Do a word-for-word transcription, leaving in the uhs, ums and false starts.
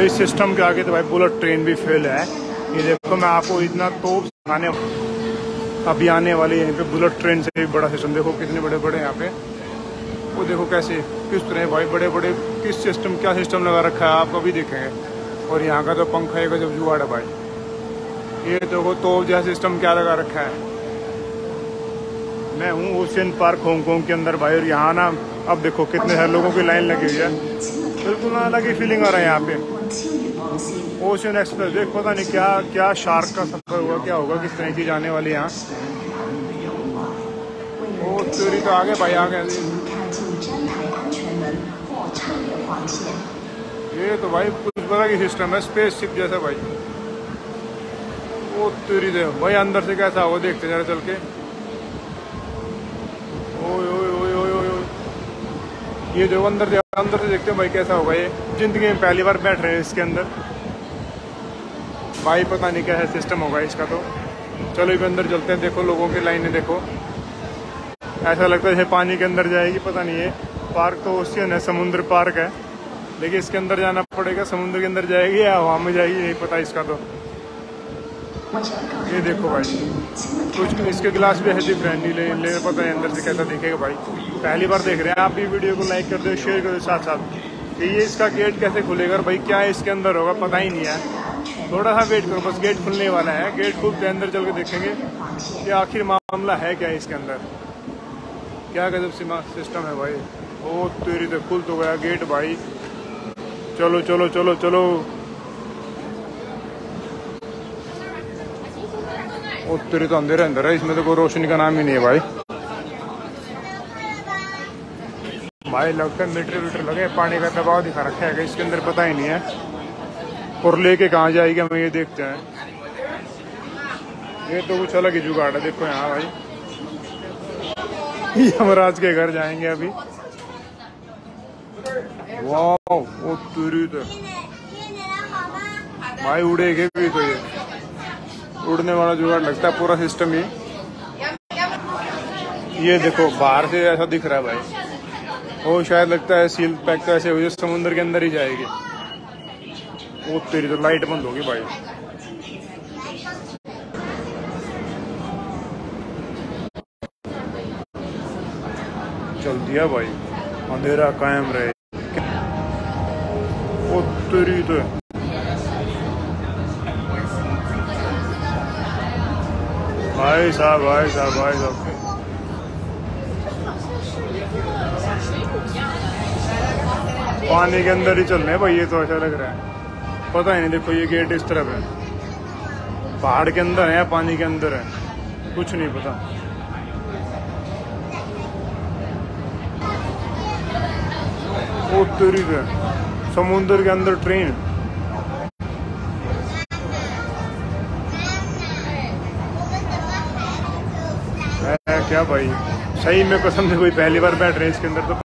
इस सिस्टम के आगे तो भाई बुलेट ट्रेन भी फेल है। ये देखो मैं आपको इतना तोप सिखाने अभी आने वाली यहीं पे बुलेट ट्रेन से भी बड़ा सिस्टम देखो कितने बड़े बड़े यहाँ पे। वो देखो कैसे किस तरह भाई बड़े बड़े किस सिस्टम क्या सिस्टम लगा रखा है आप अभी देखेंगे। और यहाँ का तो पंखा है जब जुगाड़ है भाई। ये देखो तो जैसा सिस्टम क्या लगा रखा है। मैं हूँ ओशियन पार्क हांगकांग के अंदर भाई। और यहाँ ना अब देखो कितने सारे लोगों की लाइन लगी हुई है। बिल्कुल अलग ही फीलिंग आ रहा है यहाँ पे। ओशियन एक्सप्रेस देख पता नहीं क्या क्या शार्क का सफर हुआ क्या होगा किस तरह की जाने वाली यहाँ। ओ चोरी तो आगे भाई आगे। ये तो भाई कुछ बड़ा की सिस्टम है स्पेस शिप जैसा भाई। ओ चोरी दे भाई अंदर से कैसा होगा देखते जरा चल के। ओए ओए ओए ओए ओए ये जो अंदर से अंदर से देखते हो भाई कैसा होगा। ये जिंदगी में पहली बार बैठ रहे हैं इसके अंदर भाई। पता नहीं क्या है सिस्टम होगा इसका तो। चलो इस अंदर चलते हैं। देखो लोगों की लाइनें देखो। ऐसा लगता है जैसे पानी के अंदर जाएगी। पता नहीं है पार्क तो ओशियन है समुद्र पार्क है लेकिन इसके अंदर जाना पड़ेगा। समुद्र के अंदर जाएगी या हवा में जाएगी नहीं पता इसका तो। ये देखो भाई कुछ इसके गिलास भी है डिफरेंट नहीं ले, ले पता है अंदर से कैसा दिखेगा भाई। पहली बार देख रहे हैं आप भी वीडियो को लाइक कर दो शेयर कर दो साथ साथ। कि ये इसका गेट कैसे खुलेगा भाई क्या है इसके अंदर होगा पता ही नहीं है। थोड़ा सा वेट करो बस गेट खुलने वाला है। गेट खुल के अंदर चल के देखेंगे कि आखिर मामला है क्या इसके अंदर। क्या गजब सिस्टम है भाई। ओ तेरी तो खुल तो गया गेट भाई। चलो चलो चलो चलो। ओ तेरी तो अंधेरा अंदर है इसमें तो कोई रोशनी का नाम ही नहीं है भाई। भाई लगता है मीटर वीटर लगे पानी का दबाव दिखा रखा है इसके अंदर पता ही नहीं है। और लेके कहाँ जाएगी हम ये देखते हैं। ये तो कुछ अलग ही जुगाड़ है देखो यहाँ भाई। यमराज के घर जाएंगे अभी। वाह ओ तेरी तो भाई उड़ेगे भी तो ये उड़ने वाला जुगाड़ लगता है पूरा सिस्टम ही। ये देखो बाहर से ऐसा दिख रहा है भाई। वो शायद लगता है सील पैक तो ऐसे हुई समुद्र के अंदर ही जाएगी। वो तेरी तो लाइट बंद होगी भाई। चल दिया भाई अंधेरा कायम रहे। वो तेरी तो भाई साहब भाई साहब भाई साहब पानी के अंदर ही चल रहे हैं भाई। ये तो ऐसा लग रहा है पता ही नहीं। देखो ये गेट इस तरफ है पहाड़ के अंदर है पानी के अंदर है कुछ नहीं पता। वो तेरी है समुद्र के अंदर ट्रेन है क्या भाई। सही में कसम से कोई पहली बार बैठ रहे हैं इसके अंदर तो।